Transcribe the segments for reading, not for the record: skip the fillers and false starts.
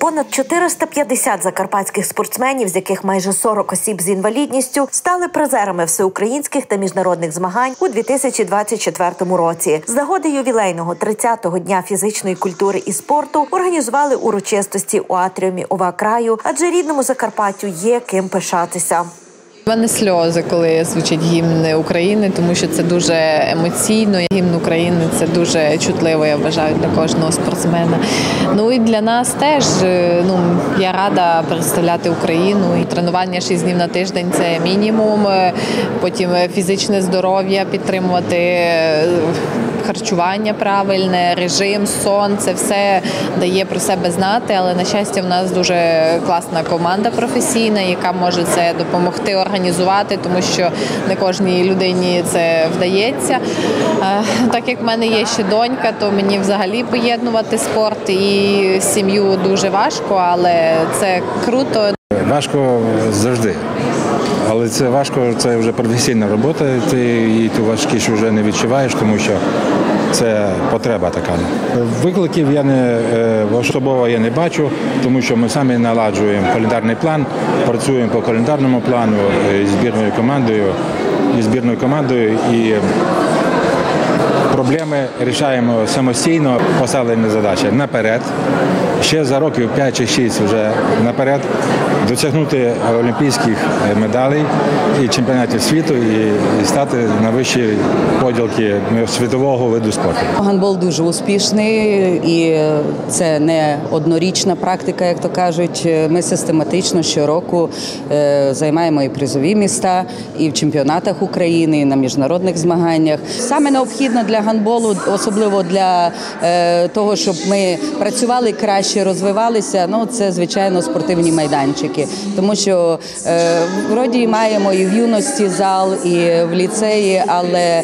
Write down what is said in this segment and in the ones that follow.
Понад 450 закарпатських спортсменів, з яких майже 40 осіб з інвалідністю, стали призерами всеукраїнських та міжнародних змагань у 2024 році. З нагоди ювілейного 30-го дня фізичної культури і спорту організували урочистості у атріумі ОВА краю, адже рідному Закарпаттю є ким пишатися. У мене сльози, коли звучить гімн України, тому що це дуже емоційно. Гімн України – це дуже чутливо, я вважаю, для кожного спортсмена. Ну і для нас теж, я рада представляти Україну. І тренування 6 днів на тиждень – це мінімум. Потім фізичне здоров'я, підтримувати харчування правильне, режим, сон – це все дає про себе знати. Але, на щастя, в нас дуже класна команда професійна, яка може це допомогти організувати, тому що не кожній людині це вдається. Так як в мене є ще донька, то мені взагалі поєднувати спорт і сім'ю дуже важко, але це круто. Важко завжди. Але це важко, це вже професійна робота, ти її ту важкість вже не відчуваєш, тому що це потреба така. Викликів особливо я не бачу, тому що ми самі наладжуємо календарний план, працюємо по календарному плану із збірною командою і проблеми рішаємо самостійно, поставлені задачі наперед. Ще за років 5 чи 6 вже наперед досягнути олімпійських медалей і чемпіонатів світу і стати на вищі поділки світового виду спорту. Гандбол дуже успішний і це не однорічна практика, як то кажуть. Ми систематично щороку займаємо і призові місця, і в чемпіонатах України, і на міжнародних змаганнях. Саме необхідно для гандболу, особливо для того, щоб ми працювали краще, розвивалися, це, звичайно, спортивні майданчики. Тому що вроді маємо і в юності зал, і в ліцеї, але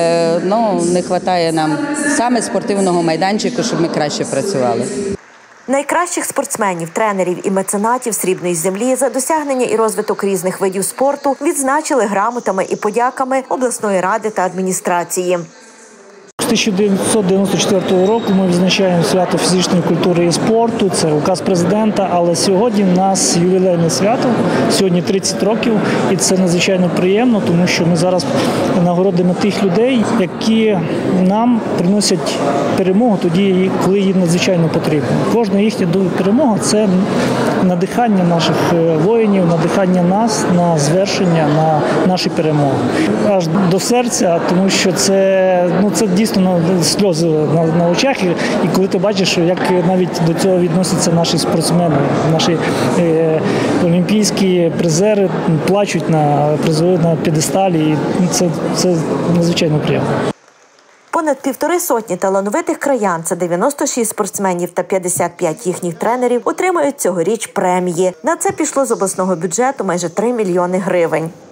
не вистачає нам саме спортивного майданчику, щоб ми краще працювали. Найкращих спортсменів, тренерів і меценатів срібної землі за досягнення і розвиток різних видів спорту відзначили грамотами і подяками обласної ради та адміністрації. З 1994 року ми відзначаємо свято фізичної культури і спорту, це указ президента, але сьогодні в нас ювілейне свято, сьогодні 30 років, і це надзвичайно приємно, тому що ми зараз нагородимо тих людей, які нам приносять перемогу тоді, коли їм надзвичайно потрібно. Кожна їхня перемога – це надихання наших воїнів, надихання нас на звершення, на наші перемоги. Аж до серця, тому що це дійсно сльози на очах, і коли ти бачиш, як навіть до цього відносяться наші спортсмени, наші олімпійські призери плачуть на п'єдесталі, і це надзвичайно приємно. Понад 1,5 сотні талановитих краян, це 96 спортсменів та 55 їхніх тренерів, отримають цьогоріч премії. На це пішло з обласного бюджету майже 3 мільйони гривень.